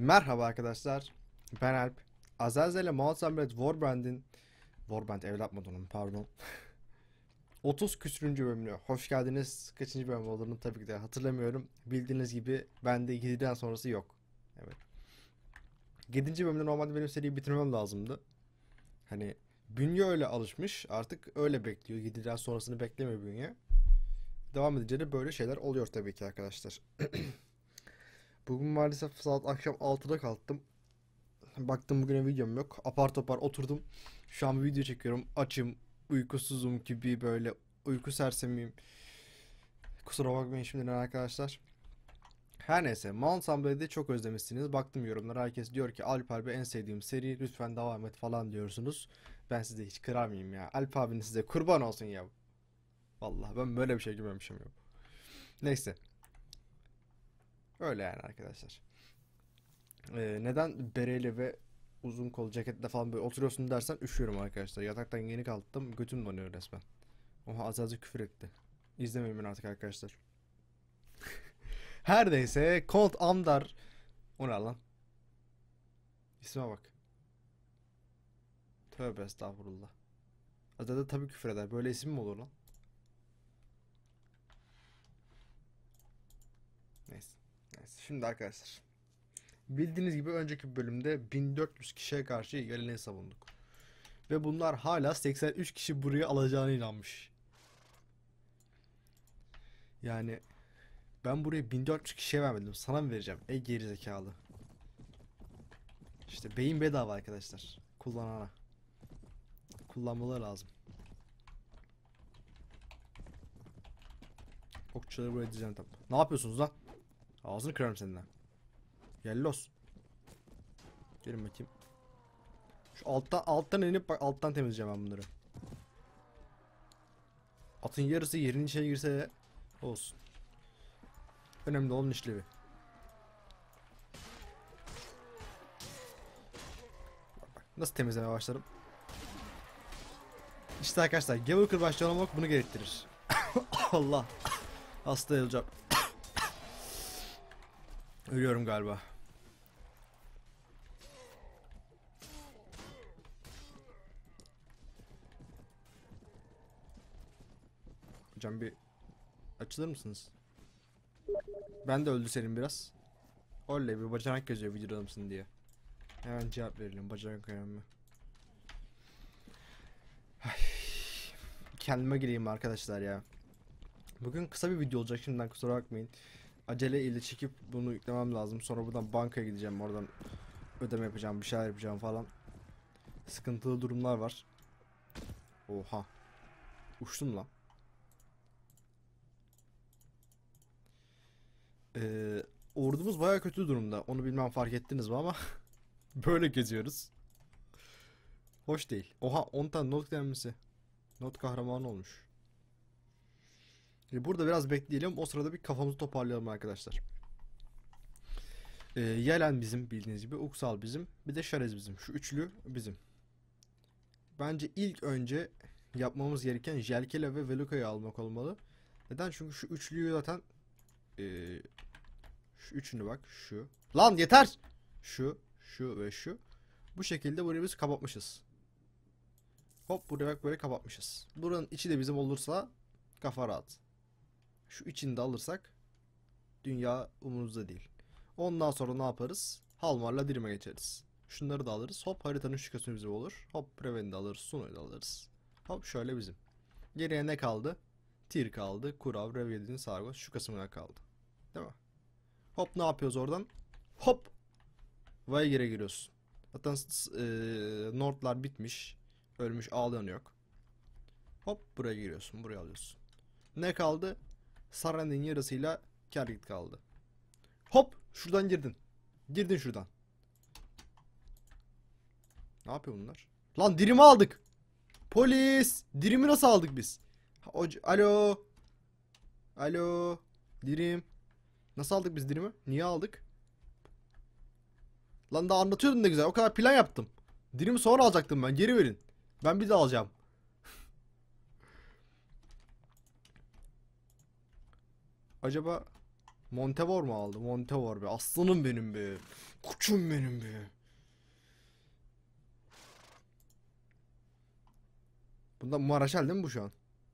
Merhaba arkadaşlar. Ben Alp. Azazel ile Mount Warband evlat modunun pardon. 30 küsürüncü bölümüne hoş geldiniz. Kaçıncı bölüm olduğunu tabii ki de hatırlamıyorum. Bildiğiniz gibi bende 7'den sonrası yok. Evet. 7. bölümde normalde benim seriyi bitirmem lazımdı. Hani bünye öyle alışmış. Artık öyle bekliyor. 7'den sonrasını beklemiyor bünye. Devam edince de böyle şeyler oluyor tabii ki arkadaşlar. Bugün maalesef saat akşam 6'da kalktım. Baktım bugüne videom yok. Apar topar oturdum. Şu an bir video çekiyorum. Açım, uykusuzum gibi böyle uyku sersemiyim. Kusura bakmayın şimdiden arkadaşlar. Her neyse Mount Humble'de çok özlemişsiniz. Baktım yorumlara herkes diyor ki Alp abi en sevdiğim seri lütfen devam et falan diyorsunuz. Ben size hiç kırar mıyım ya? Alp abinin size kurban olsun ya. Vallahi ben böyle bir şey görmemişim ya. Neyse. Öyle yani arkadaşlar. Neden bereyle ve uzun kol ceketle falan böyle oturuyorsun dersen üşüyorum arkadaşlar. Yataktan yeni kalktım. Götüm donuyor resmen. Oha azıcık küfür etti. İzlemeyin beni artık arkadaşlar. Her neyse Kont Amdar. O ne lan? İsme bak. Tövbe estağfurullah. Azada tabii küfür eder. Böyle isim mi olur lan? Neyse. Neyse. Şimdi arkadaşlar. Bildiğiniz gibi önceki bölümde 1400 kişiye karşı geleneği savunduk. Ve bunlar hala 83 kişi buraya alacağına inanmış. Yani ben buraya 1400 kişiye vermedim. Sana mı vereceğim? Ey gerizekalı. İşte beyin bedava arkadaşlar. Kullanana. Kullanmaları lazım. Okçuları buraya dizeceğim tabi. Ne yapıyorsunuz lan? Ağzını kırarım seninle. Yellos. Gelin bakayım. Şu alttan inip bak alttan temizleyeceğim ben bunları. Atın yarısı yerinin içine girse de olsun. Önemli olan işlevi. Nasıl temizlemeye başlarım? İşte arkadaşlar gavur kırbaçlı olmak bunu gerektirir. Allah. Hasta olacağım. Ölüyorum galiba. Hocam bir açılır mısınız? Ben de öldü senin biraz. Oley bir bacanak geziyor videoda mısın diye. Hemen cevap verelim bacanak önemli. Kendime gireyim arkadaşlar ya. Bugün kısa bir video olacak şimdiden kusura bakmayın. Acele ile çekip bunu yüklemem lazım. Sonra buradan bankaya gideceğim. Oradan ödeme yapacağım, bir şeyler yapacağım falan. Sıkıntılı durumlar var. Oha. Uçtum lan. Ordumuz baya kötü durumda. Onu bilmem fark ettiniz mi ama böyle geziyoruz. Hoş değil. Oha 10 tane not gelmesi. Not kahramanı olmuş. Burada biraz bekleyelim. O sırada bir kafamızı toparlayalım arkadaşlar. Yelen bizim bildiğiniz gibi. Uksal bizim. Bir de Şarez bizim. Şu üçlü bizim. Bence ilk önce yapmamız gereken Jelkela ve Veluka'yı almak olmalı. Neden? Çünkü şu üçlüyü zaten şu üçünü bak. Şu. Lan yeter! Şu ve şu. Bu şekilde burayı biz kapatmışız. Hop buraya bak böyle kapatmışız. Buranın içi de bizim olursa kafa rahat. Şu içini de alırsak dünya umurumuzda değil. Ondan sonra ne yaparız? Halmarla dirime geçeriz. Şunları da alırız. Hop haritanın şu kısmı bizim olur. Hop Preven'i de alırız. Suno'yu da alırız. Hop şöyle bizim. Geriye ne kaldı? Tir kaldı. Kurav, Revyedin, Sargos şu kısmına kaldı. Değil mi? Hop ne yapıyoruz oradan? Hop! Vay gire giriyorsun. Zaten Nordlar bitmiş. Ölmüş ağlayan yok. Hop buraya giriyorsun. Buraya alıyorsun. Ne kaldı? Sarand'in yarısıyla Kergit kaldı. Hop! Şuradan girdin. Girdin şuradan. Ne yapıyor bunlar? Lan dirimi aldık. Polis! Dirimi nasıl aldık biz? Alo. Alo. Dirim. Nasıl aldık biz dirimi? Niye aldık? Lan daha anlatıyordun ne güzel. O kadar plan yaptım. Dirimi sonra alacaktım ben. Geri verin. Ben bir de alacağım. Acaba Montevor mu aldı? Montevor be. Aslanım benim be. Koçum benim be. Bunda Maraşal değil mi bu şu an?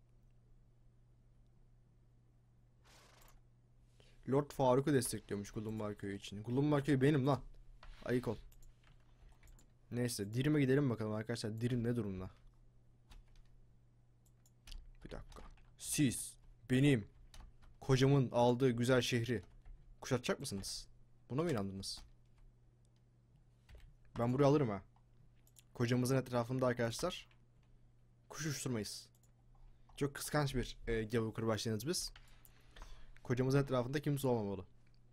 Lord Faruk'u destekliyormuş Gulumbar Köyü için. Gulumbar Köyü benim lan. Ayık ol. Neyse Dirim'e gidelim bakalım arkadaşlar. Dirim ne durumda? Bir dakika. Siz benim kocamın aldığı güzel şehri kuşatacak mısınız? Buna mı inandınız? Ben burayı alırım ha. Kocamızın etrafında arkadaşlar kuş uçurmayız. Çok kıskanç bir gavur kırbaçlarınız biz. Kocamızın etrafında kimse olmamalı.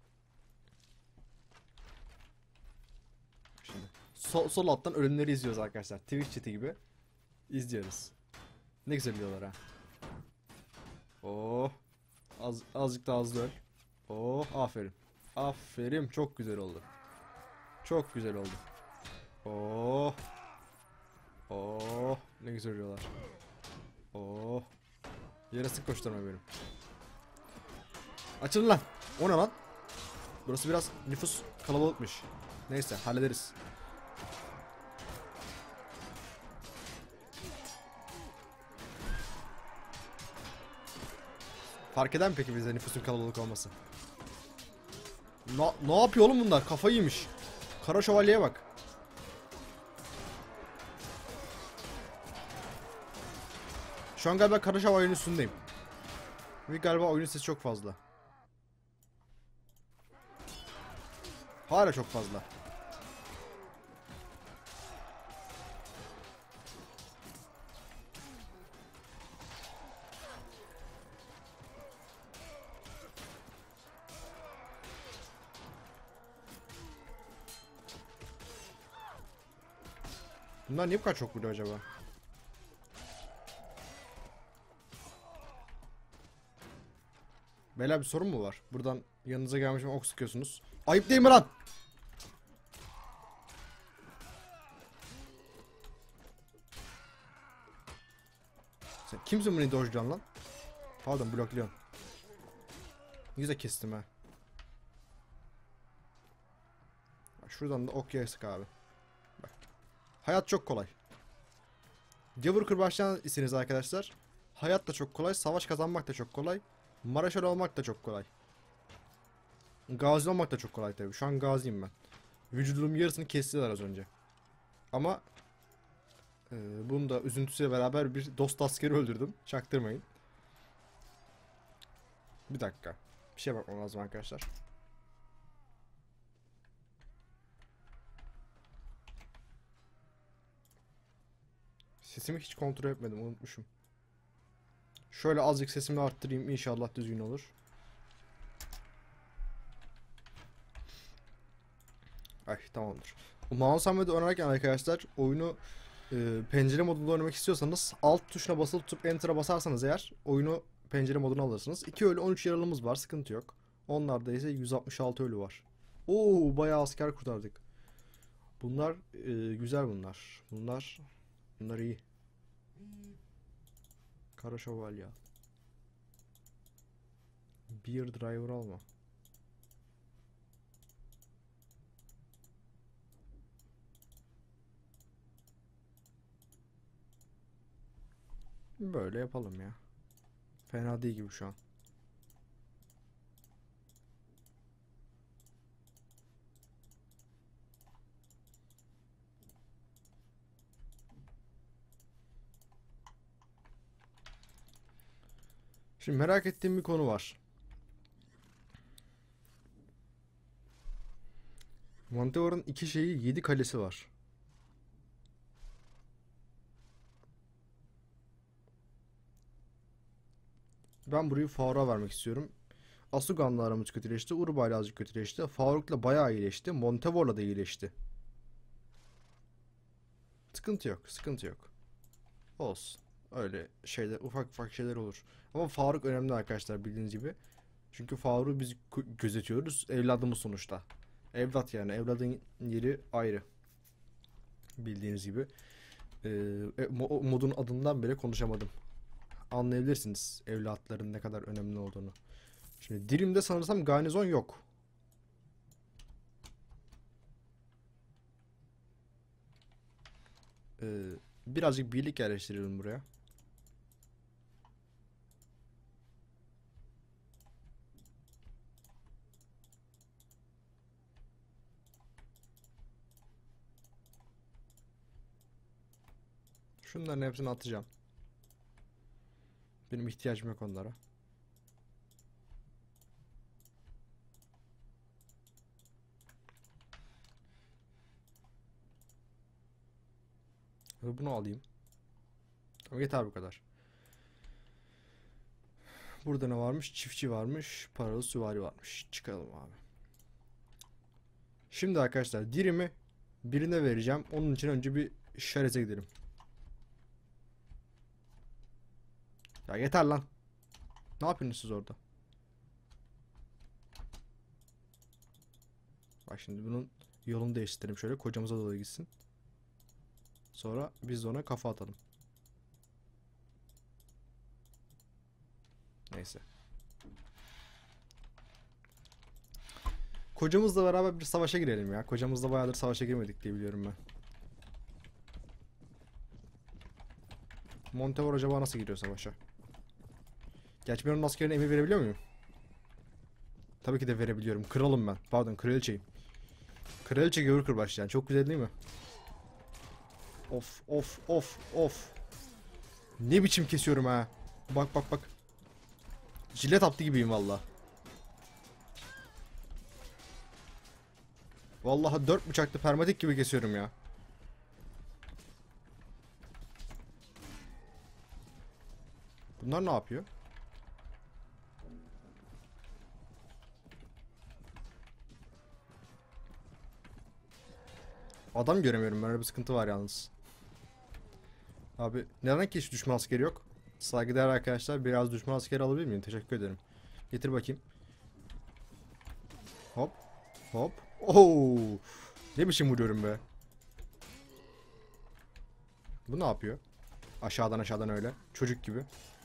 Şimdi sol alttan ölümleri izliyoruz arkadaşlar. Twitch chat'i gibi izliyoruz. Ne güzel diyorlar ha. Oh. Azıcık daha hızlı öl. Oh aferin. Aferin çok güzel oldu. Çok güzel oldu. Oh. Oh. Ne güzel diyorlar. Oh. Yarısı koşturma benim. Açılın lan. O ne lan? Burası biraz nüfus kalabalıkmış. Neyse hallederiz. Fark eder mi peki bize nüfusun kalabalık olması? Ne yapıyor oğlum bunlar? Kafayı yemiş. Kara şövalyeye bak. Şu an galiba Kara Şövalye'nin üstündeyim. Ve galiba oyunun sesi çok fazla. Hala çok fazla. Bunlar niye bu kadar çok vuruyor acaba? Beyler bir sorun mu var? Buradan yanınıza gelmişim ok sıkıyorsunuz. Ayıp değil mi lan? Sen kimsin beni dojlayan lan? Pardon blokluyorsun. Güzel kestim ha. Bak şuradan da ok sık abi. Bak. Hayat çok kolay. Gavur kırbaçlayan isiniz arkadaşlar. Hayat da çok kolay. Savaş kazanmak da çok kolay. Maraşal olmak da çok kolay. Gazi olmak da çok kolay tabii. Şu an gaziyim ben. Vücudumun yarısını kestiler az önce. Ama bunun da üzüntüsüyle beraber bir dost askeri öldürdüm. Çaktırmayın. Bir dakika. Bir şeye bakmam lazım arkadaşlar. Sesimi hiç kontrol etmedim. Unutmuşum. Şöyle azıcık sesimi arttırayım. İnşallah düzgün olur. Ay tamamdır. Mouse hamlede oynarken arkadaşlar oyunu pencere modunda oynamak istiyorsanız alt tuşuna basılı tutup enter'a basarsanız eğer oyunu pencere moduna alırsınız. 2 ölü 13 yaralımız var, sıkıntı yok. Onlarda ise 166 ölü var. Oo bayağı asker kurtardık. Bunlar güzel bunlar. Bunlar iyi. Kara şövalye. Beer driver alma. Böyle yapalım ya. Fena değil gibi şu an. Şimdi merak ettiğim bir konu var. Montevor'un 2 şeyi 7 kalesi var. Ben burayı Faruk'a vermek istiyorum. Asugan'la aramız kötüleşti. Urbay'la azıcık kötüleşti. Faruk'la bayağı iyileşti. Montevor'la da iyileşti. Sıkıntı yok. Sıkıntı yok. Olsun. Öyle şeyler, ufak ufak şeyler olur. Ama Faruk önemli arkadaşlar bildiğiniz gibi. Çünkü Faruk'u biz gözetiyoruz. Evladımız sonuçta. Evlat yani. Evladın yeri ayrı. Bildiğiniz gibi. Modun adından bile konuşamadım. Anlayabilirsiniz evlatların ne kadar önemli olduğunu. Şimdi Dirim'de sanırsam garnizon yok. Birazcık birlik yerleştirelim buraya. Şunların hepsini atacağım. Benim ihtiyacım yok onlara. Ve bunu alayım. Tamam, yeter bu kadar. Burada ne varmış? Çiftçi varmış. Paralı süvari varmış. Çıkalım abi. Şimdi arkadaşlar Dirim'i birine vereceğim. Onun için önce bir Şeres'e gidelim. Ya yeter lan. Ne yapıyorsunuz siz orada? Bak şimdi bunun yolunu değiştirelim şöyle. Kocamıza doğru gitsin. Sonra biz de ona kafa atalım. Neyse. Kocamızla beraber bir savaşa girelim ya. Kocamızla bayağıdır savaşa girmedik diye biliyorum ben. Montevar acaba nasıl giriyor savaşa? Gerçi ben onun askerine emir verebiliyor muyum? Tabii ki de verebiliyorum. Kralım ben. Pardon, kraliçeyim. Kraliçe gavur kırbaç yani. Çok güzel değil mi? Of of of of. Ne biçim kesiyorum ha. Bak bak bak. Jilet attı gibiyim valla. Vallahi 4 bıçaklı permatik gibi kesiyorum ya. Bunlar ne yapıyor? Adam göremiyorum ben, öyle bir sıkıntı var yalnız. Abi neden ki hiç düşman askeri yok? Saygıdeğer arkadaşlar, biraz düşman askeri alabilir miyim? Teşekkür ederim. Getir bakayım. Hop. Hop. Oo! Ne biçim vuruyorum be. Bu ne yapıyor? Aşağıdan aşağıdan öyle. Çocuk gibi.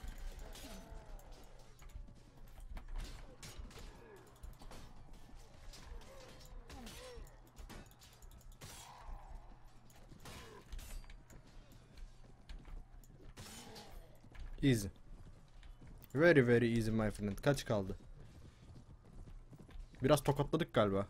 Easy. Very very easy my friend. Kaç kaldı? Biraz tokatladık galiba.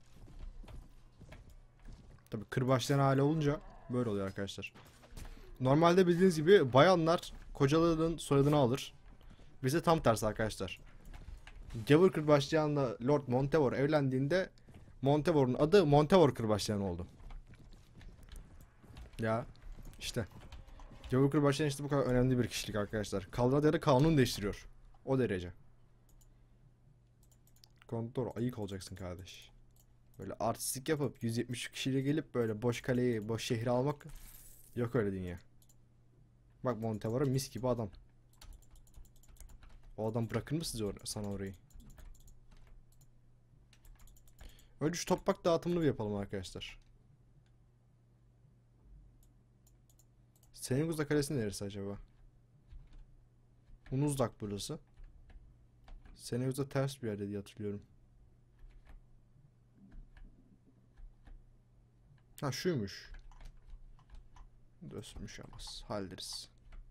Tabii kırbaçlayan hali olunca böyle oluyor arkadaşlar. Normalde bildiğiniz gibi bayanlar kocalarının soyadını alır. Bize tam tersi arkadaşlar. Gavur kırbaçlayanla Lord Montevor evlendiğinde Montevor'un adı Montevor kırbaçlayan oldu. Ya işte. Gavur kırbaçlayan işte bu kadar önemli bir kişilik arkadaşlar. Kalradya'da kanun değiştiriyor. O derece. Kontrol ayık olacaksın kardeş. Böyle artistik yapıp 170 kişiyle gelip böyle boş kaleyi, boş şehri almak yok öyle dünya. Bak Montevora mis gibi adam. O adam bırakır mı size sana orayı? Önce şu toprak dağıtımını bir yapalım arkadaşlar. Seneguz'da kalesi neresi acaba? Unuzdak burası. Seneguz'da ters bir yerde diye hatırlıyorum. Ha şuymuş. Dösmüş ama hallederiz.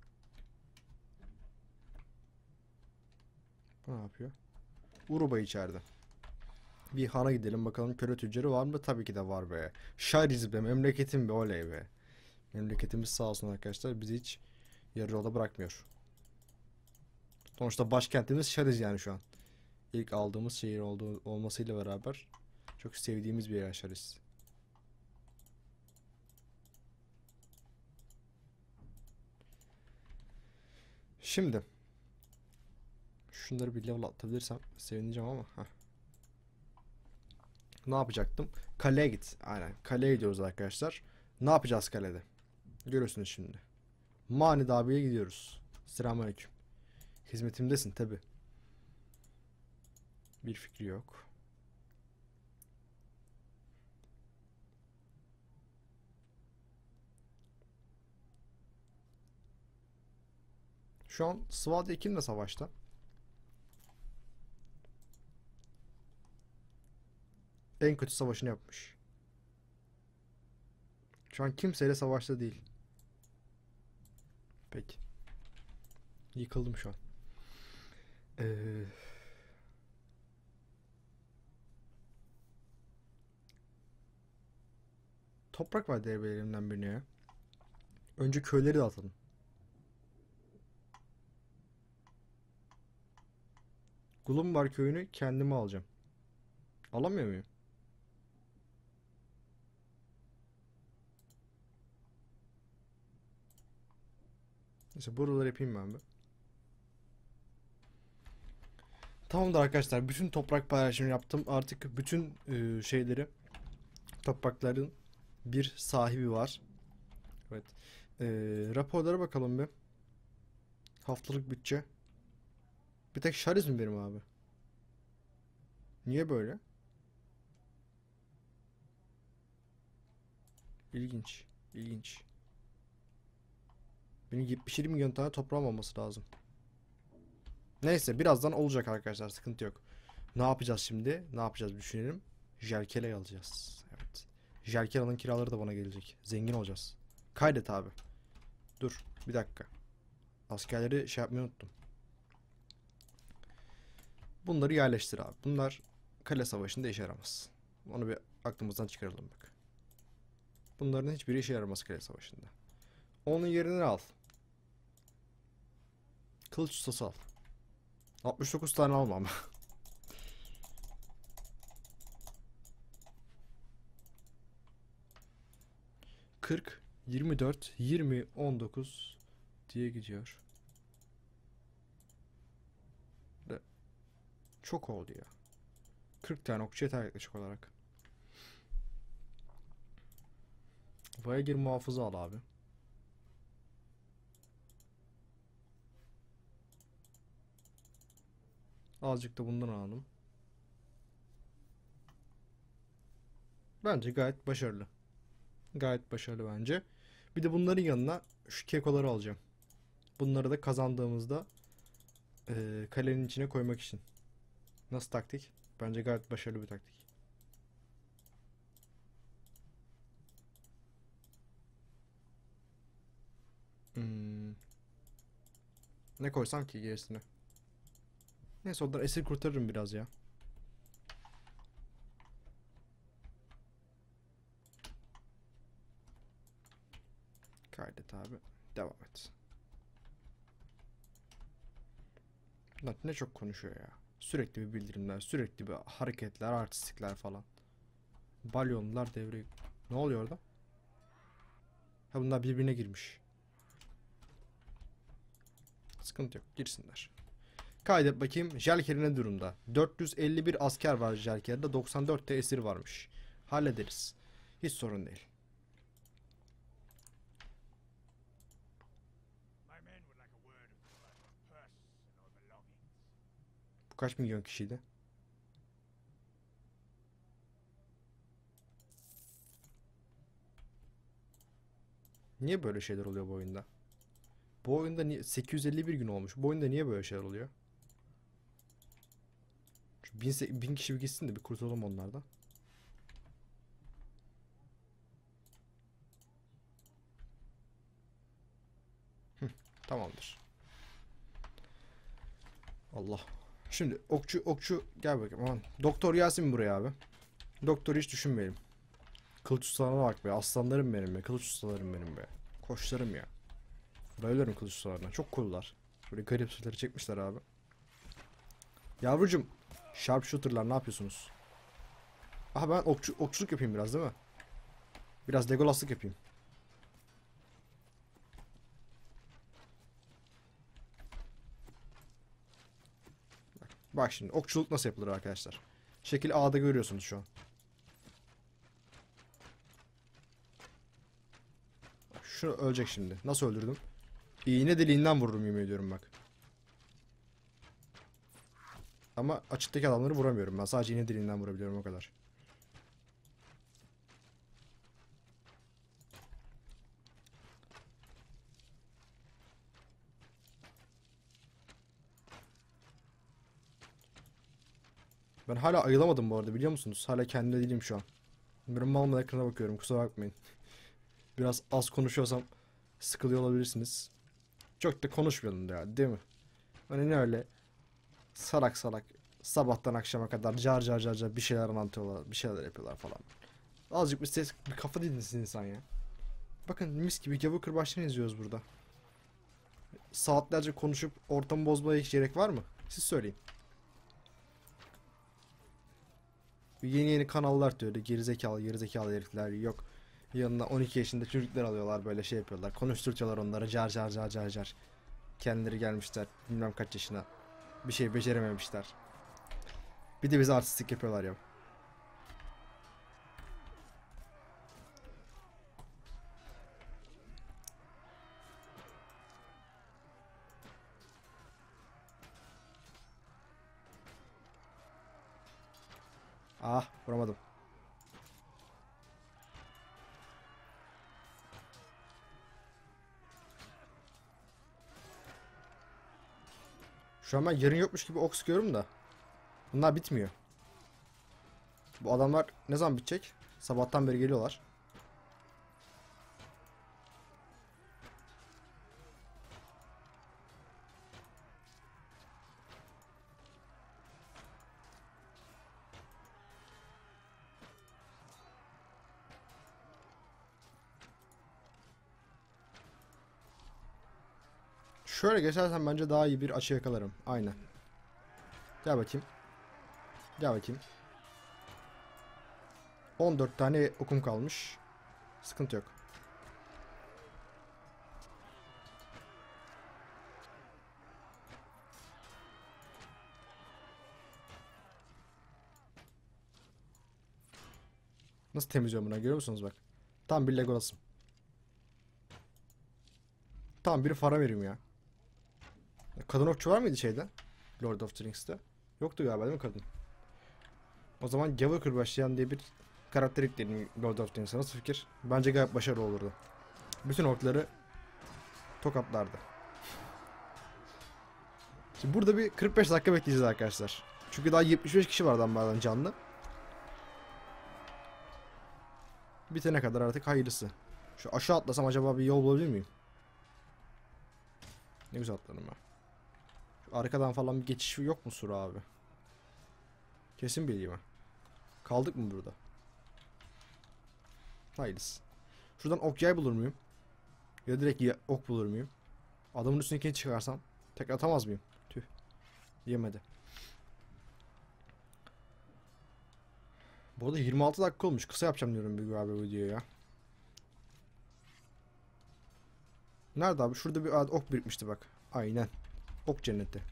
Bu ne yapıyor? Uruba içeride. Bir hana gidelim bakalım, köle tüccarı var mı? Tabii ki de var be. Şariz be, memleketim be, oley be. Memleketimiz sağ olsun arkadaşlar, bizi hiç yarı yolda bırakmıyor. Sonuçta başkentimiz Şariz yani şu an. İlk aldığımız şehir olmasıyla beraber çok sevdiğimiz bir yer Şariz. Şimdi şunları bir level atabilirsem sevineceğim ama ne yapacaktım? Kaleye git. Aynen. Kaleye gidiyoruz arkadaşlar. Ne yapacağız kalede? Görüyorsunuz şimdi. Mani abiye gidiyoruz. Selamünaleyküm. Hizmetimdesin tabi. Bir fikri yok. Şu an Svadia kimle savaşta? En kötü savaşını yapmış. Şu an kimseyle savaşta değil. Peki. Yıkıldım şu an. Ee, Toprak var devlerimden birine ya. Önce köyleri de atalım. Glumbar köyünü kendime alacağım. Alamıyor muyum? Neyse buraları yapayım ben bir. Tamamdır arkadaşlar. Bütün toprak paylaşımını yaptım. Artık bütün şeyleri, toprakların bir sahibi var. Evet. Raporlara bakalım bir. Haftalık bütçe. Bir tek şariz mi benim abi? Niye böyle? İlginç. İlginç. Benim 77 milyon tane toprağım olması lazım. Neyse birazdan olacak arkadaşlar. Sıkıntı yok. Ne yapacağız şimdi? Ne yapacağız düşünelim. Jelkeley alacağız. Evet. Jelkela'nın kiraları da bana gelecek. Zengin olacağız. Kaydet abi. Dur. Bir dakika. Askerleri şey yapmayı unuttum. Bunları yerleştir abi. Bunlar kale savaşında işe yaramaz. Onu bir aklımızdan çıkaralım bak. Bunların hiçbiri işe yaramaz kale savaşında. Onun yerine al. Kılıç ustası al. 69 tane almam. 40, 24, 20, 19 diye gidiyor. Çok oldu ya. 40 tane okçu yeter yaklaşık olarak. Voyager muhafızı al abi. Azıcık da bundan alalım. Bence gayet başarılı. Gayet başarılı bence. Bir de bunların yanına şu kekoları alacağım. Bunları da kazandığımızda kalenin içine koymak için. Nasıl taktik? Bence gayet başarılı bir taktik. Hmm. Ne koysam ki gerisine? Neyse ondan esir kurtarırım biraz ya. Kaydet abi. Devam et. Lan ne çok konuşuyor ya. Sürekli bir bildirimler, sürekli bir hareketler, artistlikler falan. Balyonlar devreye... Ne oluyor orada? Ha bunlar birbirine girmiş. Sıkıntı yok. Girsinler. Kaydet bakayım. Jelker ne durumda? 451 asker var Jelker'de. 94 de esir varmış. Hallederiz. Hiç sorun değil. Bu kaç milyon kişiydi? Niye böyle şeyler oluyor bu oyunda? Bu oyunda niye 851 gün olmuş? Bu oyunda niye böyle şeyler oluyor? Şu 1000 kişi bir gitsin de bir kurtulalım onlardan. Tamamdır. Allah. Şimdi okçu gel bakayım. Aman. Doktor Yasin buraya abi. Doktoru hiç düşünmeyelim. Kılıç ustalarına bak be. Aslanlarım benim be. Kılıç ustalarım benim be. Koçlarım ya. Bayılırım kılıç ustalarına. Çok cool'lar. Böyle garip süsleri çekmişler abi. Yavrucum. Sharpshooter'lar ne yapıyorsunuz? Aha ben okçuluk yapayım biraz değil mi? Biraz Legolas'lık yapayım. Bak şimdi okçuluk nasıl yapılır arkadaşlar. Şekil A'da görüyorsunuz şu an. Şu ölecek şimdi. Nasıl öldürdüm? İğne deliğinden vururum yemin ediyorum bak. Ama açıktaki adamları vuramıyorum ben. Sadece iğne deliğinden vurabiliyorum o kadar. Ben hala ayılamadım bu arada, biliyor musunuz? Hala kendimde değilim şu an. Ben mal ekrana bakıyorum, kusura bakmayın. Biraz az konuşuyorsam sıkılıyor olabilirsiniz. Çok da konuşmayalım ya, değil mi? Hani ne öyle salak salak sabahtan akşama kadar car car car car bir şeyler anlatıyorlar, bir şeyler yapıyorlar falan. Azıcık bir ses, bir kafa dinlesin insan ya. Bakın mis gibi gavur kırbaçlarını izliyoruz burada. Saatlerce konuşup ortamı bozmaya hiç gerek var mı? Siz söyleyin. Yeni yeni kanallar diyor, gerizekalı gerizekalı herifler yok. Yanına 12 yaşında çocuklar alıyorlar, böyle şey yapıyorlar. Konuşturtuyorlar onları, car car car car car. Kendileri gelmişler bilmem kaç yaşına. Bir şey becerememişler. Bir de bize artistlik yapıyorlar ya. Ah, vuramadım. Şu an ben yarın yokmuş gibi ok sıkıyorum da. Bunlar bitmiyor. Bu adamlar ne zaman bitecek? Sabahtan beri geliyorlar. Şöyle geçersem bence daha iyi bir açı yakalarım. Aynen. Gel bakayım. Gel bakayım. 14 tane okum kalmış. Sıkıntı yok. Nasıl temizliyorum bunu, görüyor musunuz bak. Tam bir Legolas'ım. Tam bir para verim ya. Kadın okçu var mıydı şeyde? Lord of the Rings'te. Yoktu galiba, değil mi kadın? O zaman gavur kırbaçlayan diye bir karakter ekledim Lord of the Rings'e. Nasıl fikir? Bence gayet başarılı olurdu. Bütün orkları tokatlardı. Şimdi burada bir 45 dakika bekleyeceğiz arkadaşlar. Çünkü daha 75 kişi var adamlardan canlı. Bitene kadar artık hayırlısı. Şu aşağı atlasam acaba bir yol bulabilir miyim? Ne güzel atladım ha. Şu arkadan falan bir geçiş yok mu Sura abi? Kesin bileyim ha. Kaldık mı burada? Hayırlısı. Şuradan ok yay bulur muyum? Ya da direkt ok bulur muyum? Adamın üstündekini çıkarsam tek atamaz mıyım? Tüh. Yemedi. Bu arada 26 dakika olmuş. Kısa yapacağım diyorum bir abi videoyu ya. Nerede abi? Şurada bir ok birikmişti bak. Aynen. Ok cenneti.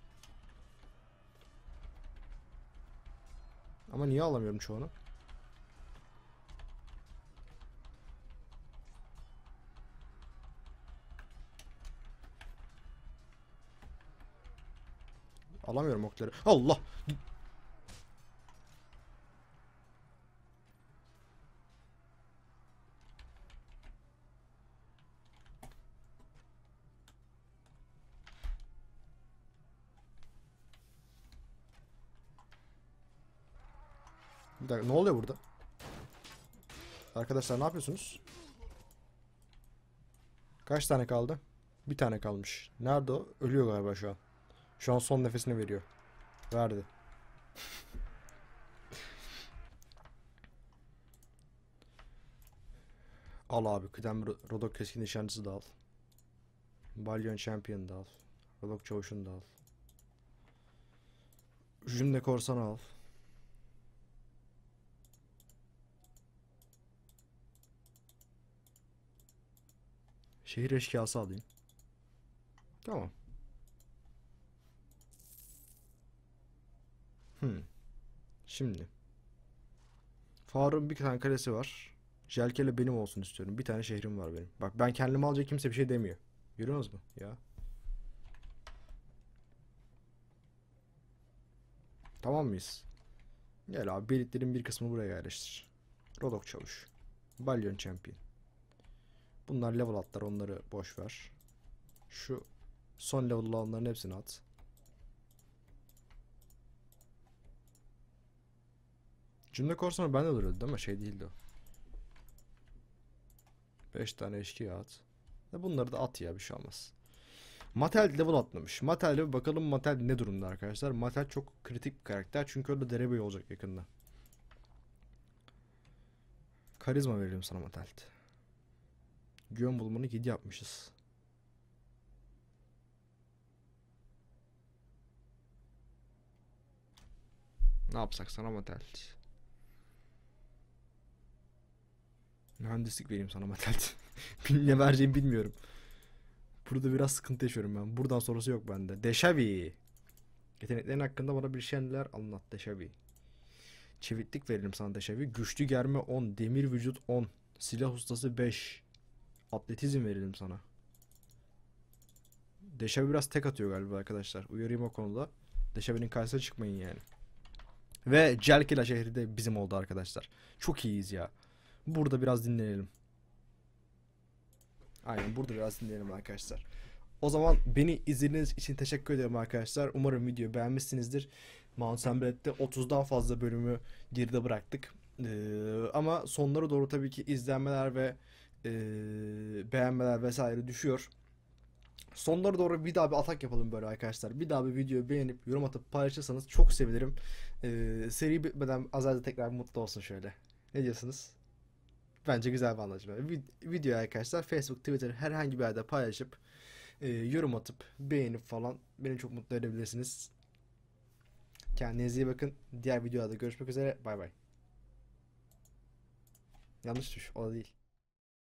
Ama niye alamıyorum çoğunu? Alamıyorum okları. Allah! Bir dakika, ne oluyor burada? Arkadaşlar ne yapıyorsunuz? Kaç tane kaldı? Bir tane kalmış. Nerede o? Ölüyor galiba şu an. Şu an son nefesini veriyor. Verdi. Al abi. Kıdem Rodok keskin nişancısı da al. Balyon Champion da al. Rodok Çavuş'unu da al. Jünde Korsan'ı al. Şehir eşkıyası alayım. Tamam. Hmm. Şimdi. Faruk'un bir tane kalesi var. Jelkele benim olsun istiyorum. Bir tane şehrim var benim. Bak ben kendimi alacak, kimse bir şey demiyor. Görüyorsunuz mu? Ya. Tamam mıyız? Gel abi, birliklerin bir kısmını buraya yerleştir. Rodok Çavuş. Balyon Champion. Bunlar level atlar, onları boş ver. Şu son level olanların hepsini at. Cümle korsanı bende duruyordu ama şey değildi o. 5 tane eşkıya at. Bunları da at ya, bir şey olmaz. Matel level atlamış. Matel'e bir bakalım, Matel ne durumda arkadaşlar. Matel çok kritik bir karakter çünkü orada derebey olacak yakında. Karizma verelim sana Matel. Güven bulmanı 7 yapmışız. Ne yapsak sana Matel? Mühendislik vereyim sana Matel. Ne vereceğimi bilmiyorum. Burada biraz sıkıntı yaşıyorum ben. Buradan sonrası yok bende. Deşavi. Yeteneklerin hakkında bana bir şeyler anlat Deşavi. Çeviklik verelim sana Deşavi. Güçlü germe 10. Demir vücut 10. Silah ustası 5. Atletizm verelim sana. Deşavi biraz tek atıyor galiba arkadaşlar. Uyarayım o konuda. Deşavi'nin karşısına çıkmayın yani. Ve Celkila şehri de bizim oldu arkadaşlar. Çok iyiyiz ya. Burada biraz dinlenelim. Aynen, burada biraz dinleyelim arkadaşlar. O zaman beni izlediğiniz için teşekkür ederim arkadaşlar. Umarım videoyu beğenmişsinizdir. Mount & Blade'de 30'dan fazla bölümü geride bıraktık. Ama sonlara doğru tabii ki izlenmeler ve beğenmeler vesaire düşüyor. Sonlara doğru bir daha bir atak yapalım böyle arkadaşlar. Bir daha bir videoyu beğenip yorum atıp paylaşırsanız çok sevinirim. Seri bitmeden Azazel tekrar mutlu olsun şöyle. Ne diyorsunuz? Bence güzel bir anlaşma. Video arkadaşlar Facebook, Twitter herhangi bir yerde paylaşıp yorum atıp beğenip falan beni çok mutlu edebilirsiniz. Kendinize iyi bakın. Diğer videolarda görüşmek üzere. Bay bay. Yanlış tuş. O da değil.